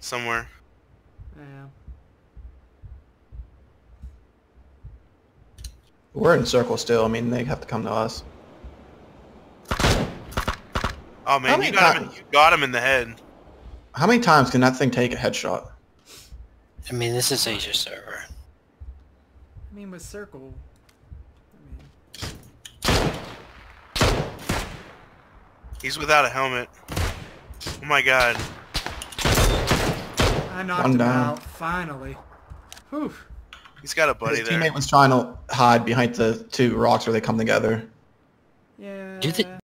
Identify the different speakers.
Speaker 1: somewhere.
Speaker 2: Yeah.
Speaker 3: We're in circle still. I mean, they have to come to us.
Speaker 1: Oh man, you got him in the head.
Speaker 3: How many times can that thing take a headshot?
Speaker 4: I mean, this is Asia server.
Speaker 2: I mean, with circle.
Speaker 1: He's without a helmet. Oh my god.
Speaker 2: I knocked him out, finally. Whew.
Speaker 1: He's got a buddy
Speaker 3: His
Speaker 1: there.
Speaker 3: teammate was trying to hide behind the two rocks where they come together.
Speaker 2: Yeah.
Speaker 4: Do they